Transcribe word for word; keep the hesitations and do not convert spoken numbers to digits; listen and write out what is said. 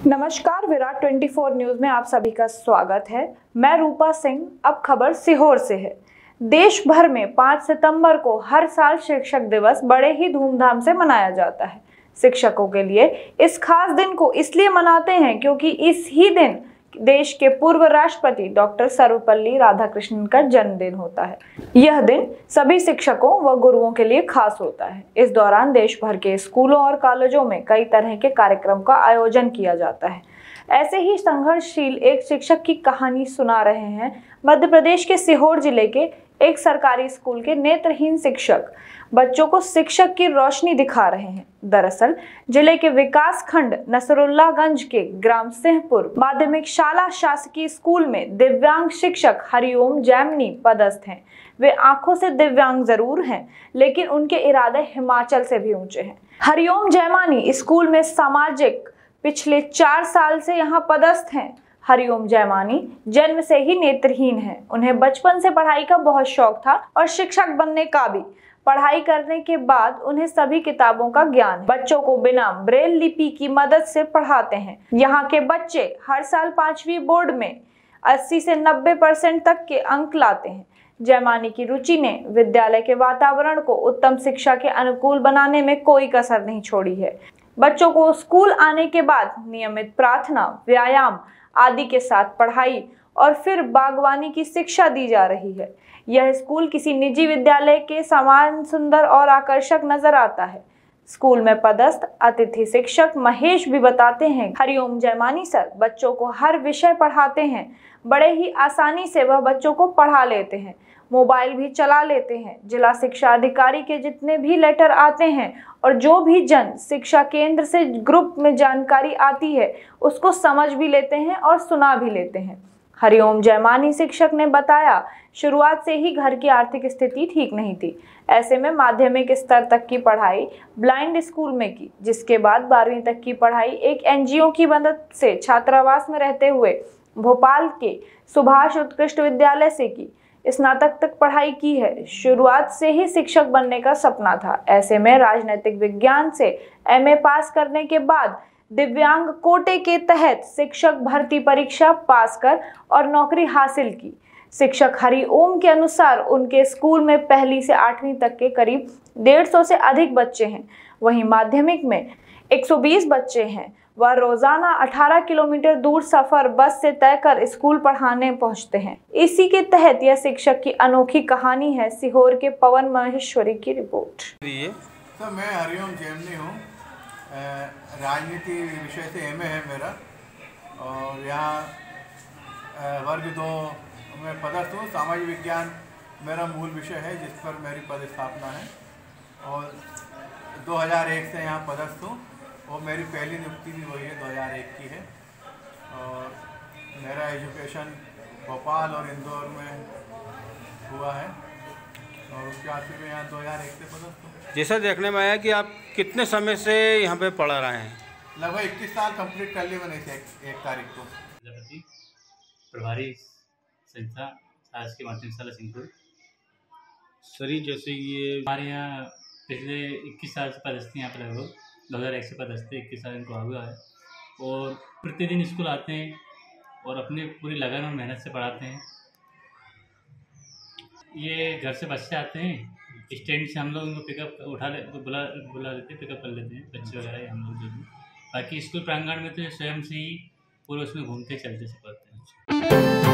नमस्कार, विराट चौबीस न्यूज में आप सभी का स्वागत है। मैं रूपा सिंह। अब खबर सीहोर से है। देश भर में पाँच सितंबर को हर साल शिक्षक दिवस बड़े ही धूमधाम से मनाया जाता है। शिक्षकों के लिए इस खास दिन को इसलिए मनाते हैं क्योंकि इस ही दिन देश के पूर्व राष्ट्रपति डॉक्टर सर्वपल्ली राधाकृष्णन का जन्मदिन होता है। यह दिन सभी शिक्षकों व गुरुओं के लिए खास होता है। इस दौरान देश भर के स्कूलों और कॉलेजों में कई तरह के कार्यक्रम का आयोजन किया जाता है। ऐसे ही संघर्षशील एक शिक्षक की कहानी सुना रहे हैं मध्य प्रदेश के सीहोर जिले के एक सरकारी स्कूल के नेत्रहीन शिक्षक। बच्चों को शिक्षक की रोशनी दिखा रहे हैं। दरअसल जिले के विकास खंड नसरुल्लागंज के ग्राम सिंहपुर माध्यमिक शाला शासकीय स्कूल में दिव्यांग शिक्षक हरिओम जैमनी पदस्थ हैं। वे आंखों से दिव्यांग जरूर हैं, लेकिन उनके इरादे हिमाचल से भी ऊंचे हैं। हरिओम जैमानी स्कूल में सामाजिक पिछले चार साल से यहाँ पदस्थ हैं। हरिओम जैमानी जन्म से ही नेत्रहीन हैं। उन्हें बचपन से पढ़ाई का बहुत शौक था और शिक्षक बनने का भी। पढ़ाई करने के बाद उन्हें सभी किताबों का ज्ञान है। बच्चों को बिना ब्रेल लिपि की मदद से पढ़ाते हैं। यहाँ के बच्चे हर साल पांचवी बोर्ड में अस्सी से नब्बे परसेंट तक के अंक लाते हैं। जैमानी की रुचि ने विद्यालय के वातावरण को उत्तम शिक्षा के अनुकूल बनाने में कोई कसर नहीं छोड़ी है। बच्चों को स्कूल आने के बाद नियमित प्रार्थना, व्यायाम आदि के साथ पढ़ाई और फिर बागवानी की शिक्षा दी जा रही है। यह स्कूल किसी निजी विद्यालय के समान सुंदर और आकर्षक नजर आता है। स्कूल में पदस्थ अतिथि शिक्षक महेश भी बताते हैं, हरिओम जैमानी सर बच्चों को हर विषय पढ़ाते हैं। बड़े ही आसानी से वह बच्चों को पढ़ा लेते हैं। मोबाइल भी चला लेते हैं। जिला शिक्षा अधिकारी के जितने भी लेटर आते हैं और जो भी जन शिक्षा केंद्र से ग्रुप में जानकारी आती है उसको समझ भी लेते हैं और सुना भी लेते हैं। हरिओम जैमानी शिक्षक ने बताया, शुरुआत से ही घर की आर्थिक स्थिति ठीक नहीं थी। ऐसे में माध्यमिक स्तर तक की पढ़ाई ब्लाइंड स्कूल में की, जिसके बाद बारहवीं तक की पढ़ाई एक एनजीओ की मदद से छात्रावास में रहते हुए भोपाल के सुभाष उत्कृष्ट विद्यालय से की। स्नातक तक पढ़ाई की है। शुरुआत से ही शिक्षक बनने का सपना था। ऐसे में राजनीतिक विज्ञान से एमए पास करने के बाद दिव्यांग कोटे के तहत शिक्षक भर्ती परीक्षा पास कर और नौकरी हासिल की। शिक्षक हरिओम के अनुसार उनके स्कूल में पहली से आठवीं तक के करीब डेढ़ सौ से अधिक बच्चे हैं। वहीं माध्यमिक में एक सौ बीस बच्चे हैं। वह रोजाना अठारह किलोमीटर दूर सफर बस से तय कर स्कूल पढ़ाने पहुंचते हैं। इसी के तहत यह शिक्षक की अनोखी कहानी है। सीहोर के पवन महेश्वरी की रिपोर्ट। तो मैं हरिओम जैमनी हूँ। राजनीति विषय से एमए है मेरा और यहाँ वर्ग दो में पदस्थ हूँ। सामाजिक विज्ञान मेरा मूल विषय है जिस पर मेरी पदस्थापना है और दो हज़ार एक से यहाँ पदस्थ हूँ और मेरी पहली नियुक्ति भी वही है दो हज़ार एक की है। और मेरा एजुकेशन भोपाल और इंदौर में हुआ है और उसके बाद फिर मैं यहाँ दो हज़ार एक से पदस्थ हूँ। जैसा देखने में आया कि आप कितने समय से यहाँ पे पढ़ा रहे हैं? लगभग इक्कीस साल कंप्लीट कर लिए मैंने इसे एक, एक तारीख को। प्रभारी संस्था शासकीय माध्यमिक शाला सिंहपुर। सरी जैसे ये हमारे यहाँ पिछले इक्कीस साल से पदस्थ यहाँ पर लगभग दो हज़ार एक से पदस्थ इक्कीस साल इनको हुआ है और प्रतिदिन स्कूल आते हैं और अपने पूरी लगन और मेहनत से पढ़ाते हैं। ये घर से बच्चे आते हैं, स्टैंड से हम लोग उनको पिकअप उठा ले बुला बुला लेते हैं, पिकअप कर लेते हैं बच्चे वगैरह हम लोग जो भी। बाकी स्कूल प्रांगण में तो स्वयं से ही पूरे उसमें घूमते चलते से पढ़ते हैं।